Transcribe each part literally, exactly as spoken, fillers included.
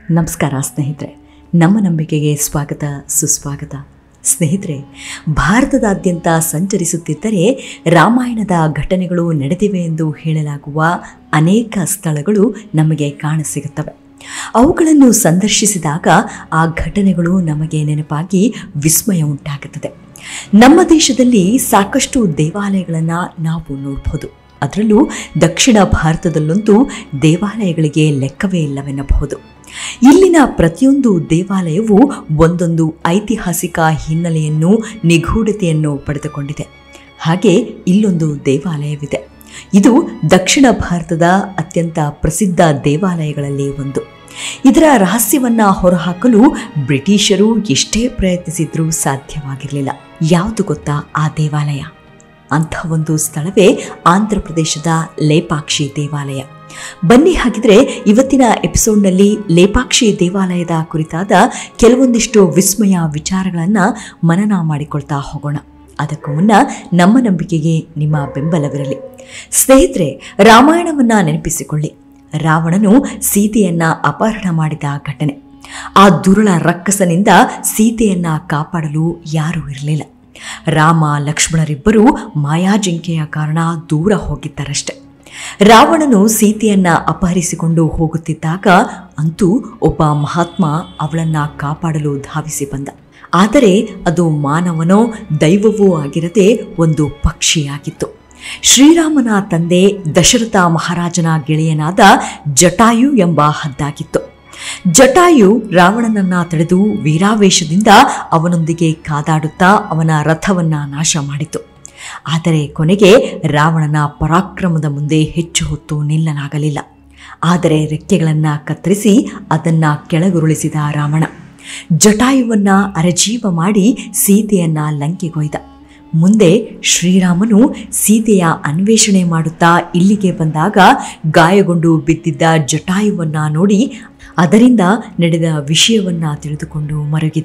ನಮಸ್ಕಾರ ಸ್ನೇಹಿತರೆ, ನಮ್ಮ ನಂಬಿಕೆಗೆ ಸ್ವಾಗತ ಸುಸ್ವಾಗತ. ಸ್ನೇಹಿತರೆ, ಭಾರತದಾದ್ಯಂತ ಸಂಚರಿಸುತ್ತಿದ್ದರೆ ರಾಮಾಯಣದ ಘಟನೆಗಳು ನಡೆದಿವೆ ಎಂದು ಹೇಳಲಾಗುವ ಅನೇಕ ಸ್ಥಳಗಳು ನಮಗೆ ಕಾಣಸಿಗುತ್ತವೆ. ಅವುಗಳನ್ನು ಸಂದರ್ಶಿಸಿದಾಗ ಆ ಘಟನೆಗಳು ನಮಗೆ ನೆನಪಾಗಿ ವಿಸ್ಮಯ ಉಂಟಾಗುತ್ತದೆ. ನಮ್ಮ ದೇಶದಲ್ಲಿ ಸಾಕಷ್ಟು ದೇವಾಲಯಗಳನ್ನು ನಾವು ನೋಡಬಹುದು. ಅದರಲ್ಲೂ ದಕ್ಷಿಣ ಭಾರತದಲ್ಲಂತೂ ದೇವಾಲಯಗಳಿಗೆ ಲೆಕ್ಕವೇ ಇಲ್ಲವೆನ್ನಬಹುದು. ಇಲ್ಲಿನ ಪ್ರತಿಯೊಂದು ದೇವಾಲಯವು ಒಂದೊಂದು ಐತಿಹಾಸಿಕ ಹಿನ್ನೆಲೆಯನ್ನು, ನಿಗೂಢತೆಯನ್ನು ಪಡೆದುಕೊಂಡಿದೆ. ಹಾಗೆ ಇಲ್ಲೊಂದು ದೇವಾಲಯವಿದೆ. ಇದು ದಕ್ಷಿಣ ಭಾರತದ ಅತ್ಯಂತ ಪ್ರಸಿದ್ಧ ದೇವಾಲಯಗಳಲ್ಲಿ ಒಂದು. ಇದರ ರಹಸ್ಯವನ್ನು ಹೊರಹಾಕಲು ಬ್ರಿಟಿಷರು ಎಷ್ಟೇ ಪ್ರಯತ್ನಿಸಿದ್ರೂ ಸಾಧ್ಯವಾಗಿರಲಿಲ್ಲ. ಯಾವುದು ಗೊತ್ತಾ ಆ ದೇವಾಲಯ? ಅಂಥ ಒಂದು ಸ್ಥಳವೇ ಆಂಧ್ರ ಪ್ರದೇಶದ ಲೇಪಾಕ್ಷಿ ದೇವಾಲಯ. ಬನ್ನಿ, ಹಾಗಿದ್ರೆ ಇವತ್ತಿನ ಎಪಿಸೋಡ್ನಲ್ಲಿ ಲೇಪಾಕ್ಷಿ ದೇವಾಲಯದ ಕುರಿತಾದ ಕೆಲವೊಂದಿಷ್ಟು ವಿಸ್ಮಯ ವಿಚಾರಗಳನ್ನು ಮನನ ಮಾಡಿಕೊಳ್ತಾ ಹೋಗೋಣ. ಅದಕ್ಕೂ ಮುನ್ನ ನಮ್ಮ ನಂಬಿಕೆಗೆ ನಿಮ್ಮ ಬೆಂಬಲವಿರಲಿ. ಸ್ನೇಹಿತರೆ, ರಾಮಾಯಣವನ್ನು ನೆನಪಿಸಿಕೊಳ್ಳಿ. ರಾವಣನು ಸೀತೆಯನ್ನ ಅಪಹರಣ ಮಾಡಿದ ಘಟನೆ. ಆ ದುರುಳ ರಕ್ಕಸನಿಂದ ಸೀತೆಯನ್ನ ಕಾಪಾಡಲು ಯಾರೂ ಇರಲಿಲ್ಲ. ರಾಮ ಲಕ್ಷ್ಮಣರಿಬ್ಬರೂ ಮಾಯಾಜಿಂಕೆಯ ಕಾರಣ ದೂರ ಹೋಗಿದ್ದರಷ್ಟೆ. ರಾವಣನು ಸೀತೆಯನ್ನ ಅಪಹರಿಸಿಕೊಂಡು ಹೋಗುತ್ತಿದ್ದಾಗ ಅಂತೂ ಒಬ್ಬ ಮಹಾತ್ಮ ಅವಳನ್ನ ಕಾಪಾಡಲು ಧಾವಿಸಿ ಬಂದ. ಆದರೆ ಅದು ಮಾನವನೋ ದೈವವೂ ಆಗಿರದೆ ಒಂದು ಪಕ್ಷಿಯಾಗಿತ್ತು. ಶ್ರೀರಾಮನ ತಂದೆ ದಶರಥ ಮಹಾರಾಜನ ಗೆಳೆಯನಾದ ಜಟಾಯು ಎಂಬ ಹದ್ದಾಗಿತ್ತು. ಜಟಾಯು ರಾವಣನನ್ನ ತಡೆದು ವೀರಾವೇಶದಿಂದ ಅವನೊಂದಿಗೆ ಕಾದಾಡುತ್ತಾ ಅವನ ರಥವನ್ನ ನಾಶ ಮಾಡಿತು. ಆದರೆ ಕೊನೆಗೆ ರಾವಣನ ಪರಾಕ್ರಮದ ಮುಂದೆ ಹೆಚ್ಚು ಹೊತ್ತು ನಿಲ್ಲಲಾಗಲಿಲ್ಲ. ಆದರೆ ರೆಕ್ಕೆಗಳನ್ನು ಕತ್ತರಿಸಿ ಅದನ್ನ ಕೆಳಗುರುಳಿಸಿದ ರಾವಣ ಜಟಾಯುವನ್ನ ಅರಜೀವ ಮಾಡಿ ಸೀತೆಯನ್ನ ಲಂಕೆಗೊಯ್ದ. ಮುಂದೆ ಶ್ರೀರಾಮನು ಸೀತೆಯ ಅನ್ವೇಷಣೆ ಮಾಡುತ್ತಾ ಇಲ್ಲಿಗೆ ಬಂದಾಗ ಗಾಯಗೊಂಡು ಬಿದ್ದಿದ್ದ ಜಟಾಯುವನ್ನ ನೋಡಿ ಅದರಿಂದ ನಡೆದ ವಿಷಯವನ್ನ ತಿಳಿದುಕೊಂಡು ಮರಗಿದ.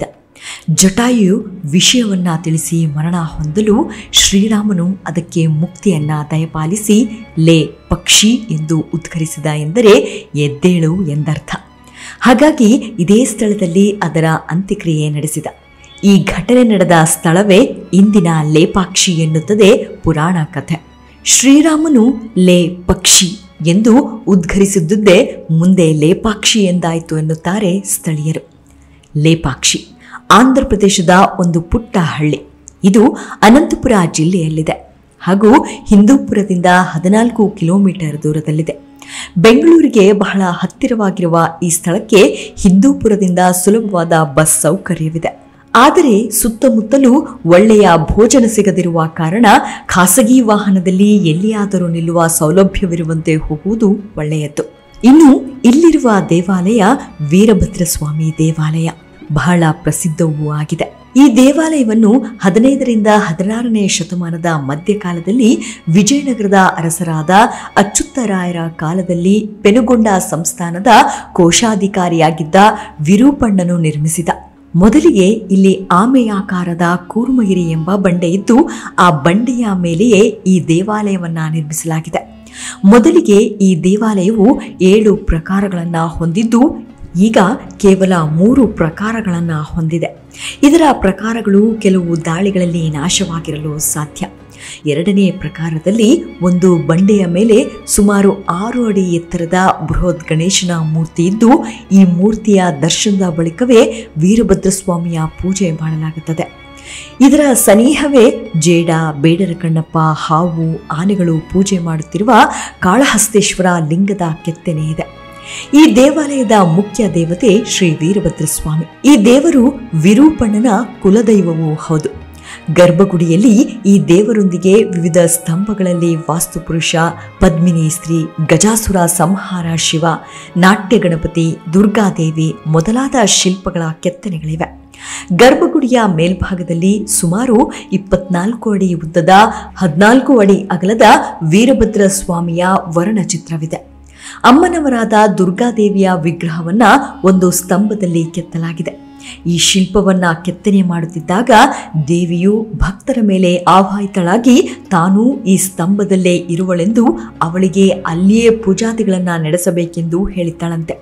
ಜಟಾಯು ವಿಷಯವನ್ನ ತಿಳಿಸಿ ಮರಣ ಹೊಂದಲು ಶ್ರೀರಾಮನು ಅದಕ್ಕೆ ಮುಕ್ತಿಯನ್ನ ದಯಪಾಲಿಸಿ ಲೇ ಪಕ್ಷಿ ಎಂದು ಉದ್ಘರಿಸಿದ ಎಂದರೆ ಎದ್ದೇಳು ಎಂದರ್ಥ. ಹಾಗಾಗಿ ಇದೇ ಸ್ಥಳದಲ್ಲಿ ಅದರ ಅಂತ್ಯಕ್ರಿಯೆ ನಡೆಸಿದ. ಈ ಘಟನೆ ನಡೆದ ಸ್ಥಳವೇ ಇಂದಿನ ಲೇಪಾಕ್ಷಿ ಎನ್ನುತ್ತದೆ ಪುರಾಣ ಕಥೆ. ಶ್ರೀರಾಮನು ಲೇ ಪಕ್ಷಿ ಎಂದು ಉದ್ಘರಿಸಿದ್ದುದೇ ಮುಂದೆ ಲೇಪಾಕ್ಷಿ ಎಂದಾಯಿತು ಎನ್ನುತ್ತಾರೆ ಸ್ಥಳೀಯರು. ಲೇಪಾಕ್ಷಿ ಆಂಧ್ರ ಪ್ರದೇಶದ ಒಂದು ಪುಟ್ಟ ಹಳ್ಳಿ. ಇದು ಅನಂತಪುರ ಜಿಲ್ಲೆಯಲ್ಲಿದೆ ಹಾಗೂ ಹಿಂದೂಪುರದಿಂದ ಹದಿನಾಲ್ಕು ಕಿಲೋಮೀಟರ್ ದೂರದಲ್ಲಿದೆ. ಬೆಂಗಳೂರಿಗೆ ಬಹಳ ಹತ್ತಿರವಾಗಿರುವ ಈ ಸ್ಥಳಕ್ಕೆ ಹಿಂದೂಪುರದಿಂದ ಸುಲಭವಾದ ಬಸ್ ಸೌಕರ್ಯವಿದೆ. ಆದರೆ ಸುತ್ತಮುತ್ತಲೂ ಒಳ್ಳೆಯ ಭೋಜನ ಸಿಗದಿರುವ ಕಾರಣ ಖಾಸಗಿ ವಾಹನದಲ್ಲಿ ಎಲ್ಲಿಯಾದರೂ ನಿಲ್ಲುವ ಸೌಲಭ್ಯವಿರುವಂತೆ ಹೋಗುವುದು ಒಳ್ಳೆಯದು. ಇನ್ನು ಇಲ್ಲಿರುವ ದೇವಾಲಯ ವೀರಭದ್ರಸ್ವಾಮಿ ದೇವಾಲಯ ಬಹಳ ಪ್ರಸಿದ್ಧವೂ ಆಗಿದೆ. ಈ ದೇವಾಲಯವನ್ನು ಹದಿನೈದರಿಂದ ಹದಿನಾರನೇ ಶತಮಾನದ ಮಧ್ಯಕಾಲದಲ್ಲಿ ವಿಜಯನಗರದ ಅರಸರಾದ ಅಚ್ಚುತ್ತರಾಯರ ಕಾಲದಲ್ಲಿ ಪೆನುಗೊಂಡ ಸಂಸ್ಥಾನದ ಕೋಶಾಧಿಕಾರಿಯಾಗಿದ್ದ ವಿರೂಪಣ್ಣನು ನಿರ್ಮಿಸಿದ. ಮೊದಲಿಗೆ ಇಲ್ಲಿ ಆಮೆಯಾಕಾರದ ಕೂರ್ಮಗಿರಿ ಎಂಬ ಬಂಡೆ ಇದ್ದು ಆ ಬಂಡೆಯ ಮೇಲೆಯೇ ಈ ದೇವಾಲಯವನ್ನ ನಿರ್ಮಿಸಲಾಗಿದೆ. ಮೊದಲಿಗೆ ಈ ದೇವಾಲಯವು ಏಳು ಪ್ರಕಾರಗಳನ್ನು ಹೊಂದಿದ್ದು ಈಗ ಕೇವಲ ಮೂರು ಪ್ರಕಾರಗಳನ್ನು ಹೊಂದಿದೆ. ಇದರ ಪ್ರಕಾರಗಳು ಕೆಲವು ದಾಳಿಗಳಲ್ಲಿ ನಾಶವಾಗಿರಲು ಸಾಧ್ಯ. ಎರಡನೇ ಪ್ರಕಾರದಲ್ಲಿ ಒಂದು ಬಂಡೆಯ ಮೇಲೆ ಸುಮಾರು ಆರು ಅಡಿ ಎತ್ತರದ ಬೃಹತ್ ಗಣೇಶನ ಮೂರ್ತಿ ಇದ್ದು ಈ ಮೂರ್ತಿಯ ದರ್ಶನದ ಬಳಿಕವೇ ವೀರಭದ್ರಸ್ವಾಮಿಯ ಪೂಜೆ ಮಾಡಲಾಗುತ್ತದೆ. ಇದರ ಸನಿಹವೇ ಜೇಡ, ಬೇಡರ ಕಣ್ಣಪ್ಪ, ಹಾವು, ಆನೆಗಳು ಪೂಜೆ ಮಾಡುತ್ತಿರುವ ಕಾಳಹಸ್ತೇಶ್ವರ ಲಿಂಗದ ಕೆತ್ತನೆ ಇದೆ. ಈ ದೇವಾಲಯದ ಮುಖ್ಯ ದೇವತೆ ಶ್ರೀ ವೀರಭದ್ರಸ್ವಾಮಿ. ಈ ದೇವರು ವಿರೂಪಣ್ಣನ ಕುಲದೈವವೂ ಹೌದು. ಗರ್ಭಗುಡಿಯಲ್ಲಿ ಈ ದೇವರೊಂದಿಗೆ ವಿವಿಧ ಸ್ತಂಭಗಳಲ್ಲಿ ವಾಸ್ತುಪುರುಷ, ಪದ್ಮಿನಿ ಸ್ತ್ರೀ, ಗಜಾಸುರ ಸಂಹಾರ ಶಿವ, ನಾಟ್ಯ ಗಣಪತಿ, ದುರ್ಗಾದೇವಿ ಮೊದಲಾದ ಶಿಲ್ಪಗಳ ಕೆತ್ತನೆಗಳಿವೆ. ಗರ್ಭಗುಡಿಯ ಮೇಲ್ಭಾಗದಲ್ಲಿ ಸುಮಾರು ಇಪ್ಪತ್ನಾಲ್ಕು ಅಡಿ ಉದ್ದದ ಹದಿನಾಲ್ಕು ಅಡಿ ಅಗಲದ ವೀರಭದ್ರ ಸ್ವಾಮಿಯ ವರ್ಣಚಿತ್ರವಿದೆ. ಅಮ್ಮನವರಾದ ದುರ್ಗಾದೇವಿಯ ವಿಗ್ರಹವನ್ನ ಒಂದು ಸ್ತಂಭದಲ್ಲಿ ಕೆತ್ತಲಾಗಿದೆ. ಈ ಶಿಲ್ಪವನ್ನ ಕೆತ್ತನೆ ಮಾಡುತ್ತಿದ್ದಾಗ ದೇವಿಯು ಭಕ್ತರ ಮೇಲೆ ಆವಾಹಿತಳಾಗಿ ತಾನೂ ಈ ಸ್ತಂಭದಲ್ಲೇ ಇರುವಳೆಂದು ಅವಳಿಗೆ ಅಲ್ಲಿಯೇ ಪೂಜಾದಿಗಳನ್ನು ನಡೆಸಬೇಕೆಂದು ಹೇಳಿದ್ದಾಳಂತೆ.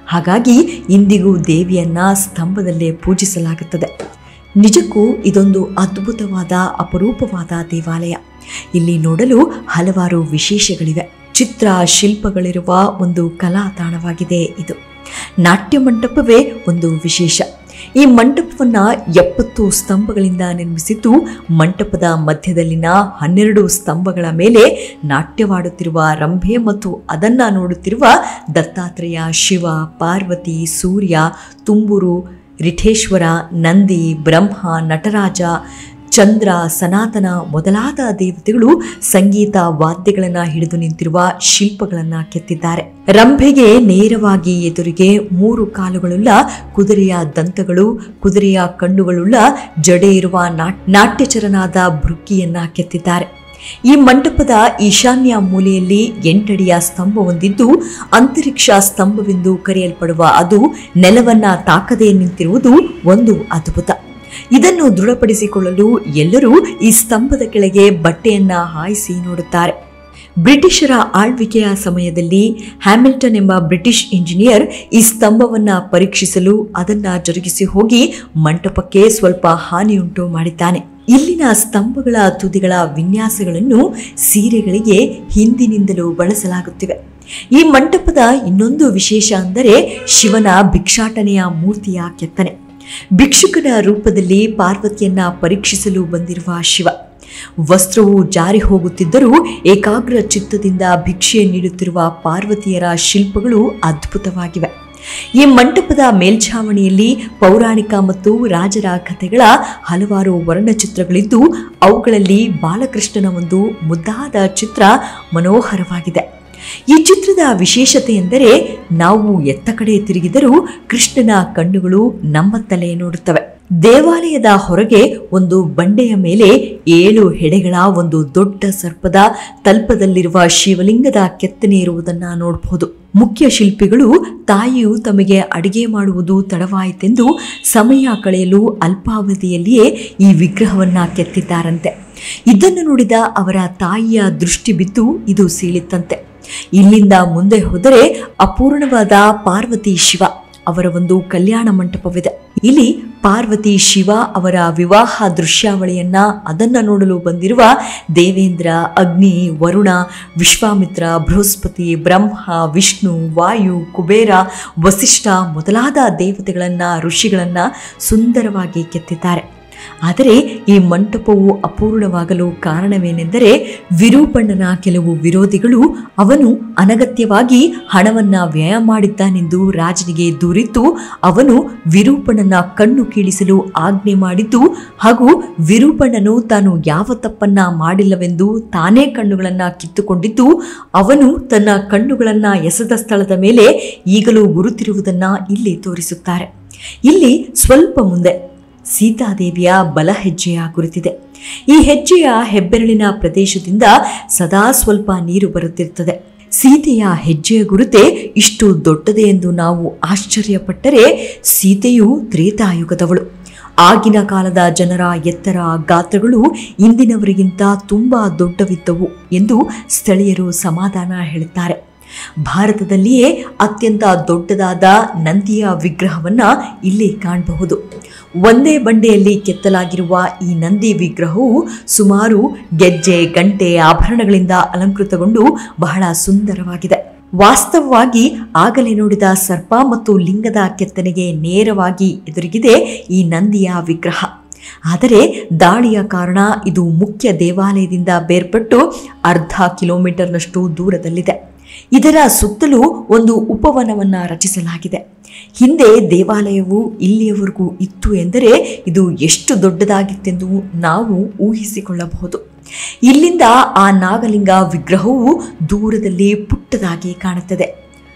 ಹಾಗಾಗಿ ಇಂದಿಗೂ ದೇವಿಯನ್ನ ಸ್ತಂಭದಲ್ಲೇ ಪೂಜಿಸಲಾಗುತ್ತದೆ. ನಿಜಕ್ಕೂ ಇದೊಂದು ಅದ್ಭುತವಾದ ಅಪರೂಪವಾದ ದೇವಾಲಯ. ಇಲ್ಲಿ ನೋಡಲು ಹಲವಾರು ವಿಶೇಷಗಳಿವೆ. ಚಿತ್ರ ಶಿಲ್ಪಗಳಿರುವ ಒಂದು ಕಲಾ ತಾಣವಾಗಿದೆ ಇದು. ನಾಟ್ಯ ಮಂಟಪವೇ ಒಂದು ವಿಶೇಷ. ಈ ಮಂಟಪವನ್ನು ಎಪ್ಪತ್ತು ಸ್ತಂಭಗಳಿಂದ ನಿರ್ಮಿಸಿದ್ದು, ಮಂಟಪದ ಮಧ್ಯದಲ್ಲಿನ ಹನ್ನೆರಡು ಸ್ತಂಭಗಳ ಮೇಲೆ ನಾಟ್ಯವಾಡುತ್ತಿರುವ ರಂಭೆ ಮತ್ತು ಅದನ್ನು ನೋಡುತ್ತಿರುವ ದತ್ತಾತ್ರೇಯ, ಶಿವ, ಪಾರ್ವತಿ, ಸೂರ್ಯ, ತುಂಬುರು, ರಿಠೇಶ್ವರ, ನಂದಿ, ಬ್ರಹ್ಮ, ನಟರಾಜ, ಚಂದ್ರ, ಸನಾತನ ಮೊದಲಾದ ದೇವತೆಗಳು ಸಂಗೀತ ವಾದ್ಯಗಳನ್ನು ಹಿಡಿದು ನಿಂತಿರುವ ಶಿಲ್ಪಗಳನ್ನು ಕೆತ್ತಿದ್ದಾರೆ. ರಂಭೆಗೆ ನೇರವಾಗಿ ಎದುರಿಗೆ ಮೂರು ಕಾಲುಗಳುಳ್ಳ ಕುದುರೆಯ ದಂತಗಳು, ಕುದುರೆಯ ಕಣ್ಣುಗಳುಳ್ಳ ಜಡೆ ಇರುವ ನಾಟ್ಯಚರನಾದ ಭೃಕ್ಕಿಯನ್ನ ಕೆತ್ತಿದ್ದಾರೆ. ಈ ಮಂಟಪದ ಈಶಾನ್ಯ ಮೂಲೆಯಲ್ಲಿ ಎಂಟಡಿಯ ಸ್ತಂಭ ಹೊಂದಿದ್ದು, ಅಂತರಿಕ್ಷ ಸ್ತಂಭವೆಂದು ಕರೆಯಲ್ಪಡುವ ಅದು ನೆಲವನ್ನ ತಾಕದೇ ನಿಂತಿರುವುದು ಒಂದು ಅದ್ಭುತ. ಇದನ್ನು ದೃಢಪಡಿಸಿಕೊಳ್ಳಲು ಎಲ್ಲರೂ ಈ ಸ್ತಂಭದ ಕೆಳಗೆ ಬಟ್ಟೆಯನ್ನ ಹಾಯಿಸಿ ನೋಡುತ್ತಾರೆ. ಬ್ರಿಟಿಷರ ಆಳ್ವಿಕೆಯ ಸಮಯದಲ್ಲಿ ಹ್ಯಾಮಿಲ್ಟನ್ ಎಂಬ ಬ್ರಿಟಿಷ್ ಇಂಜಿನಿಯರ್ ಈ ಸ್ತಂಭವನ್ನ ಪರೀಕ್ಷಿಸಲು ಅದನ್ನ ಜರುಗಿಸಿ ಹೋಗಿ ಮಂಟಪಕ್ಕೆ ಸ್ವಲ್ಪ ಹಾನಿಯುಂಟು ಮಾಡಿದ್ದಾನೆ. ಇಲ್ಲಿನ ಸ್ತಂಭಗಳ ತುದಿಗಳ ವಿನ್ಯಾಸಗಳನ್ನು ಸೀರೆಗಳಿಗೆ ಹಿಂದಿನಿಂದಲೂ ಬಳಸಲಾಗುತ್ತಿವೆ. ಈ ಮಂಟಪದ ಇನ್ನೊಂದು ವಿಶೇಷ ಅಂದರೆ ಶಿವನ ಭಿಕ್ಷಾಟನೆಯ ಮೂರ್ತಿಯ ಕೆತ್ತನೆ. ಭಿಕ್ಷುಕನ ರೂಪದಲ್ಲಿ ಪಾರ್ವತಿಯನ್ನ ಪರೀಕ್ಷಿಸಲು ಬಂದಿರುವ ಶಿವ ವಸ್ತ್ರವು ಜಾರಿ ಹೋಗುತ್ತಿದ್ದರೂ ಏಕಾಗ್ರ ಚಿತ್ತದಿಂದ ಭಿಕ್ಷೆ ನೀಡುತ್ತಿರುವ ಪಾರ್ವತಿಯರ ಶಿಲ್ಪಗಳು ಅದ್ಭುತವಾಗಿವೆ. ಈ ಮಂಟಪದ ಮೇಲ್ಛಾವಣಿಯಲ್ಲಿ ಪೌರಾಣಿಕ ಮತ್ತು ರಾಜರ ಕಥೆಗಳ ಹಲವಾರು ವರ್ಣಚಿತ್ರಗಳಿದ್ದು, ಅವುಗಳಲ್ಲಿ ಬಾಲಕೃಷ್ಣನ ಒಂದು ಮುದ್ದಾದ ಚಿತ್ರ ಮನೋಹರವಾಗಿದೆ. ಈ ಚಿತ್ರದ ವಿಶೇಷತೆ ಎಂದರೆ ನಾವು ಎತ್ತ ಕಡೆ ತಿರುಗಿದರೂ ಕೃಷ್ಣನ ಕಣ್ಣುಗಳು ನಮ್ಮತ್ತಲೇ ನೋಡುತ್ತವೆ. ದೇವಾಲಯದ ಹೊರಗೆ ಒಂದು ಬಂಡೆಯ ಮೇಲೆ ಏಳು ಹೆಡೆಗಳ ಒಂದು ದೊಡ್ಡ ಸರ್ಪದ ತಲ್ಪದಲ್ಲಿರುವ ಶಿವಲಿಂಗದ ಕೆತ್ತನೆ ಇರುವುದನ್ನು ನೋಡಬಹುದು. ಮುಖ್ಯ ಶಿಲ್ಪಿಗಳು ತಾಯಿಯು ತಮಗೆ ಅಡಿಗೆ ಮಾಡುವುದು ತಡವಾಯಿತೆಂದು ಸಮಯ ಕಳೆಯಲು ಅಲ್ಪಾವಧಿಯಲ್ಲಿಯೇ ಈ ವಿಗ್ರಹವನ್ನ ಕೆತ್ತಿದ್ದಾರಂತೆ. ಇದನ್ನು ನೋಡಿದ ಅವರ ತಾಯಿಯ ದೃಷ್ಟಿ ಬಿದ್ದು ಇದು ಸೀಳಿತಂತೆ. ಇಲ್ಲಿಂದ ಮುಂದೆ ಹೋದರೆ ಅಪೂರ್ಣವಾದ ಪಾರ್ವತಿ ಶಿವ ಅವರ ಒಂದು ಕಲ್ಯಾಣ ಮಂಟಪವಿದೆ. ಇಲ್ಲಿ ಪಾರ್ವತಿ ಶಿವ ಅವರ ವಿವಾಹ ದೃಶ್ಯಾವಳಿಯನ್ನ ಅದನ್ನ ನೋಡಲು ಬಂದಿರುವ ದೇವೇಂದ್ರ, ಅಗ್ನಿ, ವರುಣ, ವಿಶ್ವಾಮಿತ್ರ, ಬೃಹಸ್ಪತಿ, ಬ್ರಹ್ಮ, ವಿಷ್ಣು, ವಾಯು, ಕುಬೇರ, ವಸಿಷ್ಠ ಮೊದಲಾದ ದೇವತೆಗಳನ್ನ ಋಷಿಗಳನ್ನ ಸುಂದರವಾಗಿ ಕೆತ್ತಿದ್ದಾರೆ. ಆದರೆ ಈ ಮಂಟಪವು ಅಪೂರ್ಣವಾಗಲು ಕಾರಣವೇನೆಂದರೆ ವಿರೂಪಣ್ಣನ ಕೆಲವು ವಿರೋಧಿಗಳು ಅವನು ಅನಗತ್ಯವಾಗಿ ಹಣವನ್ನ ವ್ಯಯ ಮಾಡಿದ್ದಾನೆಂದು ರಾಜನಿಗೆ ದೂರಿದ್ದು, ಅವನು ವಿರೂಪಣ್ಣನ ಕಣ್ಣು ಕೀಳಿಸಲು ಆಜ್ಞೆ ಮಾಡಿದ್ದು ಹಾಗೂ ವಿರೂಪಣ್ಣನು ತಾನು ಯಾವ ತಪ್ಪನ್ನ ಮಾಡಿಲ್ಲವೆಂದು ತಾನೇ ಕಣ್ಣುಗಳನ್ನ ಕಿತ್ತುಕೊಂಡಿದ್ದು, ಅವನು ತನ್ನ ಕಣ್ಣುಗಳನ್ನ ಎಸೆದ ಸ್ಥಳದ ಮೇಲೆ ಈಗಲೂ ಗುರುತಿರುವುದನ್ನ ಇಲ್ಲಿ ತೋರಿಸುತ್ತಾರೆ. ಇಲ್ಲಿ ಸ್ವಲ್ಪ ಮುಂದೆ ಸೀತಾದೇವಿಯ ಬಲ ಹೆಜ್ಜೆಯ ಗುರುತಿದೆ. ಈ ಹೆಜ್ಜೆಯ ಹೆಬ್ಬೆರಳಿನ ಪ್ರದೇಶದಿಂದ ಸದಾ ಸ್ವಲ್ಪ ನೀರು ಬರುತ್ತಿರುತ್ತದೆ. ಸೀತೆಯ ಹೆಜ್ಜೆಯ ಗುರುತೆ ಇಷ್ಟು ದೊಡ್ಡದೆ ಎಂದು ನಾವು ಆಶ್ಚರ್ಯಪಟ್ಟರೆ, ಸೀತೆಯು ತ್ರೇತಾಯುಗದವಳು. ಆಗಿನ ಕಾಲದ ಜನರ ಎತ್ತರ ಗಾತ್ರಗಳು ಇಂದಿನವರಿಗಿಂತ ತುಂಬಾ ದೊಡ್ಡವಿದ್ದವು ಎಂದು ಸ್ಥಳೀಯರು ಸಮಾಧಾನ ಹೇಳುತ್ತಾರೆ. ಭಾರತದಲ್ಲಿಯೇ ಅತ್ಯಂತ ದೊಡ್ಡದಾದ ನಂದಿಯ ವಿಗ್ರಹವನ್ನ ಇಲ್ಲಿ ಕಾಣಬಹುದು. ಒಂದೇ ಬಂಡೆಯಲ್ಲಿ ಕೆತ್ತಲಾಗಿರುವ ಈ ನಂದಿ ವಿಗ್ರಹವು ಸುಮಾರು ಗೆಜ್ಜೆ, ಗಂಟೆ, ಆಭರಣಗಳಿಂದ ಅಲಂಕೃತಗೊಂಡು ಬಹಳ ಸುಂದರವಾಗಿದೆ. ವಾಸ್ತವವಾಗಿ ಆಗಲೇ ನೋಡಿದ ಸರ್ಪ ಮತ್ತು ಲಿಂಗದ ಕೆತ್ತನೆಗೆ ನೇರವಾಗಿ ಎದುರಿಗಿದೆ ಈ ನಂದಿಯ ವಿಗ್ರಹ. ಆದರೆ ದಾಳಿಯ ಕಾರಣ ಇದು ಮುಖ್ಯ ದೇವಾಲಯದಿಂದ ಬೇರ್ಪಟ್ಟು ಅರ್ಧ ಕಿಲೋಮೀಟರ್ನಷ್ಟು ದೂರದಲ್ಲಿದೆ. ಇದರ ಸುತ್ತಲೂ ಒಂದು ಉಪವನವನ್ನ ರಚಿಸಲಾಗಿದೆ. ಹಿಂದೆ ದೇವಾಲಯವು ಇಲ್ಲಿಯವರೆಗೂ ಇತ್ತು ಎಂದರೆ ಇದು ಎಷ್ಟು ದೊಡ್ಡದಾಗಿತ್ತೆಂದು ನಾವು ಊಹಿಸಿಕೊಳ್ಳಬಹುದು. ಇಲ್ಲಿಂದ ಆ ನಾಗಲಿಂಗ ವಿಗ್ರಹವು ದೂರದಲ್ಲಿ ಪುಟ್ಟದಾಗಿ ಕಾಣುತ್ತದೆ.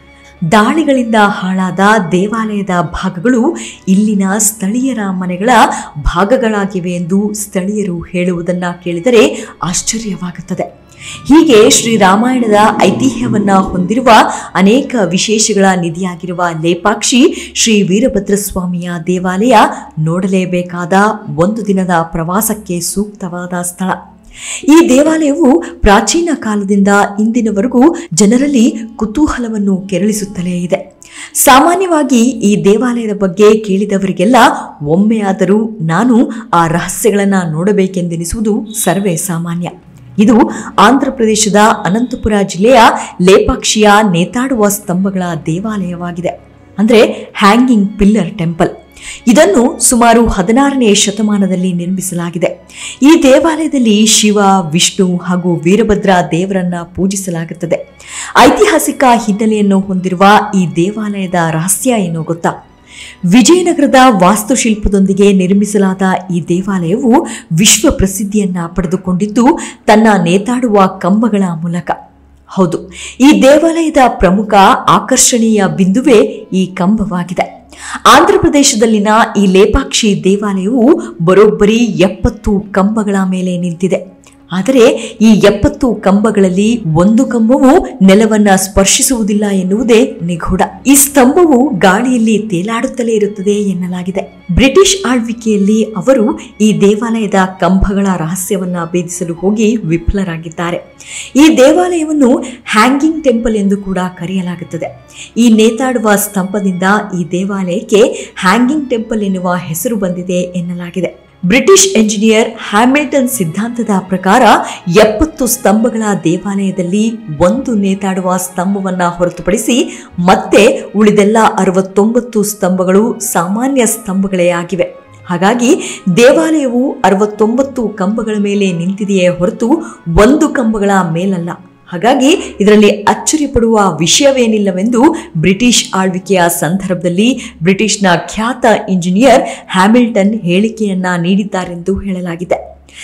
ದಾಳಿಗಳಿಂದ ಹಾಳಾದ ದೇವಾಲಯದ ಭಾಗಗಳು ಇಲ್ಲಿನ ಸ್ಥಳೀಯರ ಮನೆಗಳ ಭಾಗಗಳಾಗಿವೆ ಎಂದು ಸ್ಥಳೀಯರು ಹೇಳುವುದನ್ನು ಕೇಳಿದರೆ ಆಶ್ಚರ್ಯವಾಗುತ್ತದೆ. ಹೀಗೆ ಶ್ರೀರಾಮಾಯಣದ ಐತಿಹ್ಯವನ್ನ ಹೊಂದಿರುವ ಅನೇಕ ವಿಶೇಷಗಳ ನಿಧಿಯಾಗಿರುವ ಲೇಪಾಕ್ಷಿ ಶ್ರೀ ವೀರಭದ್ರಸ್ವಾಮಿಯ ದೇವಾಲಯ ನೋಡಲೇಬೇಕಾದ ಒಂದು ದಿನದ ಪ್ರವಾಸಕ್ಕೆ ಸೂಕ್ತವಾದ ಸ್ಥಳ. ಈ ದೇವಾಲಯವು ಪ್ರಾಚೀನ ಕಾಲದಿಂದ ಇಂದಿನವರೆಗೂ ಜನರಲ್ಲಿ ಕುತೂಹಲವನ್ನು ಕೆರಳಿಸುತ್ತಲೇ ಇದೆ. ಸಾಮಾನ್ಯವಾಗಿ ಈ ದೇವಾಲಯದ ಬಗ್ಗೆ ಕೇಳಿದವರಿಗೆಲ್ಲ ಒಮ್ಮೆಯಾದರೂ ನಾನು ಆ ರಹಸ್ಯಗಳನ್ನು ನೋಡಬೇಕೆಂದೆನಿಸುವುದು ಸರ್ವೇ ಸಾಮಾನ್ಯ. ಇದು ಆಂಧ್ರ ಪ್ರದೇಶದ ಅನಂತಪುರ ಜಿಲ್ಲೆಯ ಲೇಪಾಕ್ಷಿಯ ನೇತಾಡುವ ಸ್ತಂಭಗಳ ದೇವಾಲಯವಾಗಿದೆ. ಅಂದರೆ ಹ್ಯಾಂಗಿಂಗ್ ಪಿಲ್ಲರ್ ಟೆಂಪಲ್. ಇದನ್ನು ಸುಮಾರು ಹದಿನಾರನೇ ಶತಮಾನದಲ್ಲಿ ನಿರ್ಮಿಸಲಾಗಿದೆ. ಈ ದೇವಾಲಯದಲ್ಲಿ ಶಿವ, ವಿಷ್ಣು ಹಾಗೂ ವೀರಭದ್ರ ದೇವರನ್ನ ಪೂಜಿಸಲಾಗುತ್ತದೆ. ಐತಿಹಾಸಿಕ ಹಿನ್ನೆಲೆಯನ್ನು ಹೊಂದಿರುವ ಈ ದೇವಾಲಯದ ರಹಸ್ಯ ಏನು ಗೊತ್ತಾ? ವಿಜಯನಗರದ ವಾಸ್ತುಶಿಲ್ಪದೊಂದಿಗೆ ನಿರ್ಮಿಸಲಾದ ಈ ದೇವಾಲಯವು ವಿಶ್ವ ಪ್ರಸಿದ್ಧಿಯನ್ನ ಪಡೆದುಕೊಂಡಿದ್ದು ತನ್ನ ನೇತಾಡುವ ಕಂಬಗಳ ಮೂಲಕ. ಹೌದು, ಈ ದೇವಾಲಯದ ಪ್ರಮುಖ ಆಕರ್ಷಣೀಯ ಬಿಂದುವೇ ಈ ಕಂಬವಾಗಿದೆ. ಆಂಧ್ರ ಪ್ರದೇಶದಲ್ಲಿನ ಈ ಲೇಪಾಕ್ಷಿ ದೇವಾಲಯವು ಬರೋಬ್ಬರಿ ಎಪ್ಪತ್ತು ಕಂಬಗಳ ಮೇಲೆ ನಿಂತಿದೆ. ಆದರೆ ಈ ಎಪ್ಪತ್ತು ಕಂಬಗಳಲ್ಲಿ ಒಂದು ಕಂಬವು ನೆಲವನ್ನ ಸ್ಪರ್ಶಿಸುವುದಿಲ್ಲ ಎನ್ನುವುದೇ ನಿಗೂಢ. ಈ ಸ್ತಂಭವು ಗಾಳಿಯಲ್ಲಿ ತೇಲಾಡುತ್ತಲೇ ಇರುತ್ತದೆ ಎನ್ನಲಾಗಿದೆ. ಬ್ರಿಟಿಷ್ ಆಳ್ವಿಕೆಯಲ್ಲಿ ಅವರು ಈ ದೇವಾಲಯದ ಕಂಬಗಳ ರಹಸ್ಯವನ್ನ ಭೇದಿಸಲು ಹೋಗಿ ವಿಫಲರಾಗಿದ್ದಾರೆ. ಈ ದೇವಾಲಯವನ್ನು ಹ್ಯಾಂಗಿಂಗ್ ಟೆಂಪಲ್ ಎಂದು ಕೂಡ ಕರೆಯಲಾಗುತ್ತದೆ. ಈ ನೇತಾಡುವ ಸ್ತಂಭದಿಂದ ಈ ದೇವಾಲಯಕ್ಕೆ ಹ್ಯಾಂಗಿಂಗ್ ಟೆಂಪಲ್ ಎನ್ನುವ ಹೆಸರು ಬಂದಿದೆ ಎನ್ನಲಾಗಿದೆ. ಬ್ರಿಟಿಷ್ ಎಂಜಿನಿಯರ್ ಹ್ಯಾಮಿಲ್ಟನ್ ಸಿದ್ಧಾಂತದ ಪ್ರಕಾರ ಎಪ್ಪತ್ತು ಸ್ತಂಭಗಳ ದೇವಾಲಯದಲ್ಲಿ ಒಂದು ನೇತಾಡುವ ಸ್ತಂಭವನ್ನ ಹೊರತುಪಡಿಸಿ ಮತ್ತೆ ಉಳಿದೆಲ್ಲ ಅರವತ್ತೊಂಬತ್ತು ಸ್ತಂಭಗಳು ಸಾಮಾನ್ಯ ಸ್ತಂಭಗಳೇ ಆಗಿವೆ. ಹಾಗಾಗಿ ದೇವಾಲಯವು ಅರವತ್ತೊಂಬತ್ತು ಕಂಬಗಳ ಮೇಲೆ ನಿಂತಿದೆಯೇ ಹೊರತು ಒಂದು ಕಂಬಗಳ ಮೇಲಲ್ಲ. ಹಾಗಾಗಿ ಇದರಲ್ಲಿ ಅಚ್ಚರಿ ಪಡುವ ವಿಷಯವೇನಿಲ್ಲವೆಂದು ಬ್ರಿಟಿಷ್ ಆಳ್ವಿಕೆಯ ಸಂದರ್ಭದಲ್ಲಿ ಬ್ರಿಟಿಷ್ನ ಖ್ಯಾತ ಇಂಜಿನಿಯರ್ ಹ್ಯಾಮಿಲ್ಟನ್ ಹೇಳಿಕೆಯನ್ನ ನೀಡಿದ್ದಾರೆಂದು ಹೇಳಲಾಗಿದೆ.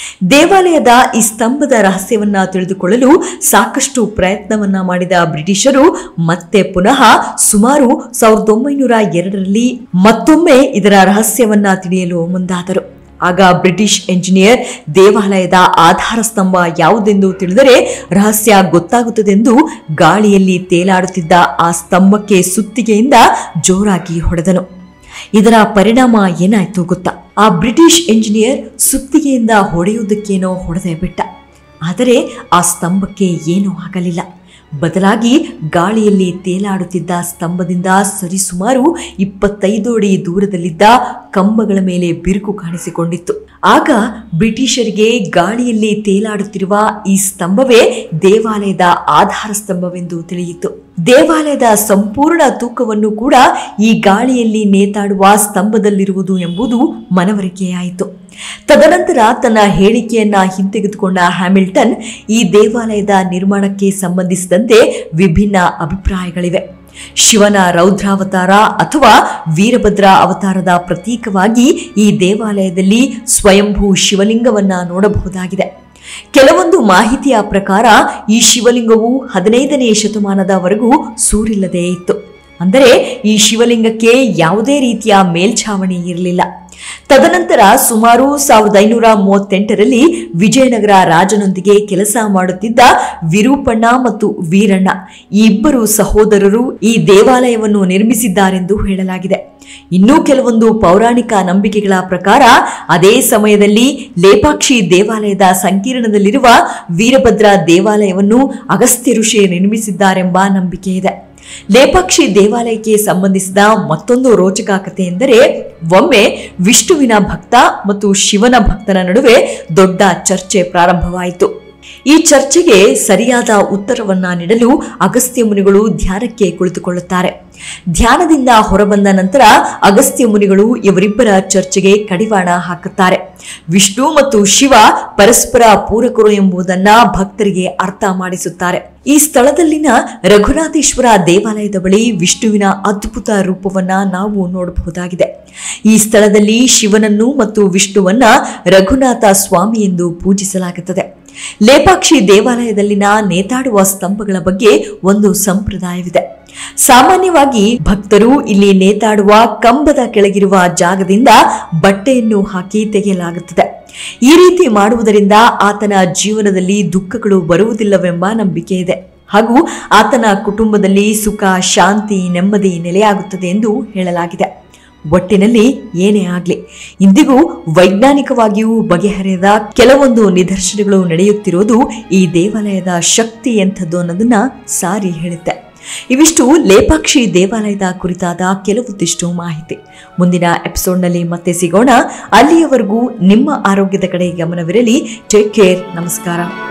ದೇವಾಲಯದ ಈ ಸ್ತಂಭದ ರಹಸ್ಯವನ್ನ ತಿಳಿದುಕೊಳ್ಳಲು ಸಾಕಷ್ಟು ಪ್ರಯತ್ನವನ್ನ ಮಾಡಿದ ಬ್ರಿಟಿಷರು ಮತ್ತೆ ಪುನಃ ಸುಮಾರು ಸಾವಿರದ ಒಂಬೈನೂರ ಎರಡರಲ್ಲಿ ಮತ್ತೊಮ್ಮೆ ಇದರ ರಹಸ್ಯವನ್ನ ತಿಳಿಯಲು ಮುಂದಾದರು. ಆಗ ಬ್ರಿಟಿಷ್ ಎಂಜಿನಿಯರ್ ದೇವಾಲಯದ ಆಧಾರ ಸ್ತಂಭ ಯಾವುದೆಂದು ತಿಳಿದರೆ ರಹಸ್ಯ ಗೊತ್ತಾಗುತ್ತದೆಂದು ಗಾಳಿಯಲ್ಲಿ ತೇಲಾಡುತ್ತಿದ್ದ ಆ ಸ್ತಂಭಕ್ಕೆ ಸುತ್ತಿಗೆಯಿಂದ ಜೋರಾಗಿ ಹೊಡೆದನು. ಇದರ ಪರಿಣಾಮ ಏನಾಯ್ತು ಗೊತ್ತಾ? ಆ ಬ್ರಿಟಿಷ್ ಎಂಜಿನಿಯರ್ ಸುತ್ತಿಗೆಯಿಂದ ಹೊಡೆಯುವುದಕ್ಕೇನೋ ಹೊಡೆದೇ ಬಿಟ್ಟ. ಆದರೆ ಆ ಸ್ತಂಭಕ್ಕೆ ಏನೂ ಆಗಲಿಲ್ಲ. ಬದಲಾಗಿ ಗಾಳಿಯಲ್ಲಿ ತೇಲಾಡುತ್ತಿದ್ದ ಸ್ತಂಭದಿಂದ ಸರಿಸುಮಾರು ಇಪ್ಪತ್ತೈದು ಅಡಿ ದೂರದಲ್ಲಿದ್ದ ಕಂಬಗಳ ಮೇಲೆ ಬಿರುಕು ಕಾಣಿಸಿಕೊಂಡಿತ್ತು. ಆಗ ಬ್ರಿಟಿಷರಿಗೆ ಗಾಳಿಯಲ್ಲಿ ತೇಲಾಡುತ್ತಿರುವ ಈ ಸ್ತಂಭವೇ ದೇವಾಲಯದ ಆಧಾರ ಸ್ತಂಭವೆಂದು ತಿಳಿಯಿತು. ದೇವಾಲಯದ ಸಂಪೂರ್ಣ ತೂಕವನ್ನು ಕೂಡ ಈ ಗಾಳಿಯಲ್ಲಿ ನೇತಾಡುವ ಸ್ತಂಭದಲ್ಲಿರುವುದು ಎಂಬುದು ಮನವರಿಕೆಯಾಯಿತು. ತದನಂತರ ತನ್ನ ಹೇಳಿಕೆಯನ್ನ ಹಿಂತೆಗೆದುಕೊಂಡ ಹ್ಯಾಮಿಲ್ಟನ್ ಈ ದೇವಾಲಯದ ನಿರ್ಮಾಣಕ್ಕೆ ಸಂಬಂಧಿಸಿದಂತೆ ವಿಭಿನ್ನ ಅಭಿಪ್ರಾಯಗಳಿವೆ. ಶಿವನ ರೌದ್ರಾವತಾರ ಅಥವಾ ವೀರಭದ್ರ ಅವತಾರದ ಪ್ರತೀಕವಾಗಿ ಈ ದೇವಾಲಯದಲ್ಲಿ ಸ್ವಯಂಭೂ ಶಿವಲಿಂಗವನ್ನ ನೋಡಬಹುದಾಗಿದೆ. ಕೆಲವೊಂದು ಮಾಹಿತಿಯ ಪ್ರಕಾರ ಈ ಶಿವಲಿಂಗವು ಹದಿನೈದನೇ ಶತಮಾನದವರೆಗೂ ಸೂರಿಲ್ಲದೆ ಇತ್ತು. ಅಂದರೆ ಈ ಶಿವಲಿಂಗಕ್ಕೆ ಯಾವುದೇ ರೀತಿಯ ಮೇಲ್ಛಾವಣಿ ಇರಲಿಲ್ಲ. ತದನಂತರ ಸುಮಾರು ಸಾವಿರದ ಐನೂರ ಮೂವತ್ತೆಂಟರಲ್ಲಿ ವಿಜಯನಗರ ರಾಜನೊಂದಿಗೆ ಕೆಲಸ ಮಾಡುತ್ತಿದ್ದ ವಿರೂಪಣ್ಣ ಮತ್ತು ವೀರಣ್ಣ ಈ ಇಬ್ಬರು ಸಹೋದರರು ಈ ದೇವಾಲಯವನ್ನು ನಿರ್ಮಿಸಿದ್ದಾರೆಂದು ಹೇಳಲಾಗಿದೆ. ಇನ್ನೂ ಕೆಲವೊಂದು ಪೌರಾಣಿಕ ನಂಬಿಕೆಗಳ ಪ್ರಕಾರ ಅದೇ ಸಮಯದಲ್ಲಿ ಲೇಪಾಕ್ಷಿ ದೇವಾಲಯದ ಸಂಕೀರ್ಣದಲ್ಲಿರುವ ವೀರಭದ್ರ ದೇವಾಲಯವನ್ನು ಅಗಸ್ತ್ಯ ಋಷಿ ನಿರ್ಮಿಸಿದ್ದಾರೆಂಬ ನಂಬಿಕೆ ಇದೆ. ಲೇಪಾಕ್ಷಿ ದೇವಾಲಯಕ್ಕೆ ಸಂಬಂಧಿಸಿದ ಮತ್ತೊಂದು ರೋಚಕ ಕಥೆ ಎಂದರೆ, ಒಮ್ಮೆ ವಿಷ್ಣುವಿನ ಭಕ್ತ ಮತ್ತು ಶಿವನ ಭಕ್ತನ ನಡುವೆ ದೊಡ್ಡ ಚರ್ಚೆ ಪ್ರಾರಂಭವಾಯಿತು. ಈ ಚರ್ಚೆಗೆ ಸರಿಯಾದ ಉತ್ತರವನ್ನ ನೀಡಲು ಅಗಸ್ತ್ಯ ಮುನಿಗಳು ಧ್ಯಾನಕ್ಕೆ ಕುಳಿತುಕೊಳ್ಳುತ್ತಾರೆ. ಧ್ಯಾನದಿಂದ ಹೊರಬಂದ ನಂತರ ಅಗಸ್ತ್ಯ ಮುನಿಗಳು ಇವರಿಬ್ಬರ ಚರ್ಚೆಗೆ ಕಡಿವಾಣ ಹಾಕುತ್ತಾರೆ. ವಿಷ್ಣು ಮತ್ತು ಶಿವ ಪರಸ್ಪರ ಪೂರಕರು ಎಂಬುದನ್ನ ಭಕ್ತರಿಗೆ ಅರ್ಥ ಮಾಡಿಸುತ್ತಾರೆ. ಈ ಸ್ಥಳದಲ್ಲಿನ ರಘುನಾಥೇಶ್ವರ ದೇವಾಲಯದ ಬಳಿ ವಿಷ್ಣುವಿನ ಅದ್ಭುತ ರೂಪವನ್ನ ನಾವು ನೋಡಬಹುದಾಗಿದೆ. ಈ ಸ್ಥಳದಲ್ಲಿ ಶಿವನನ್ನು ಮತ್ತು ವಿಷ್ಣುವನ್ನ ರಘುನಾಥ ಸ್ವಾಮಿ ಎಂದು ಪೂಜಿಸಲಾಗುತ್ತದೆ. ಲೇಪಾಕ್ಷಿ ದೇವಾಲಯದಲ್ಲಿನ ನೇತಾಡುವ ಸ್ತಂಭಗಳ ಬಗ್ಗೆ ಒಂದು ಸಂಪ್ರದಾಯವಿದೆ. ಸಾಮಾನ್ಯವಾಗಿ ಭಕ್ತರು ಇಲ್ಲಿ ನೇತಾಡುವ ಕಂಬದ ಕೆಳಗಿರುವ ಜಾಗದಿಂದ ಬಟ್ಟೆಯನ್ನು ಹಾಕಿ ತೆಗೆಯಲಾಗುತ್ತದೆ. ಈ ರೀತಿ ಮಾಡುವುದರಿಂದ ಆತನ ಜೀವನದಲ್ಲಿ ದುಃಖಗಳು ಬರುವುದಿಲ್ಲವೆಂಬ ನಂಬಿಕೆ ಇದೆ ಹಾಗೂ ಆತನ ಕುಟುಂಬದಲ್ಲಿ ಸುಖ, ಶಾಂತಿ, ನೆಮ್ಮದಿ ನೆಲೆಯಾಗುತ್ತದೆ ಎಂದು ಹೇಳಲಾಗಿದೆ. ಒಟ್ಟಿನಲ್ಲಿ ಏನೇ ಆಗಲಿ ಇಂದಿಗೂ ವೈಜ್ಞಾನಿಕವಾಗಿಯೂ ಬಗೆಹರಿಯದ ಕೆಲವೊಂದು ನಿದರ್ಶನಗಳು ನಡೆಯುತ್ತಿರುವುದು ಈ ದೇವಾಲಯದ ಶಕ್ತಿ ಎಂಥದ್ದು ಅನ್ನೋದನ್ನ ಸಾರಿ ಹೇಳುತ್ತೆ. ಇವಿಷ್ಟು ಲೇಪಾಕ್ಷಿ ದೇವಾಲಯದ ಕುರಿತಾದ ಕೆಲವೊಂದಿಷ್ಟು ಮಾಹಿತಿ. ಮುಂದಿನ ಎಪಿಸೋಡ್ನಲ್ಲಿ ಮತ್ತೆ ಸಿಗೋಣ. ಅಲ್ಲಿಯವರೆಗೂ ನಿಮ್ಮ ಆರೋಗ್ಯದ ಕಡೆ ಗಮನವಿರಲಿ. Take care. ನಮಸ್ಕಾರ.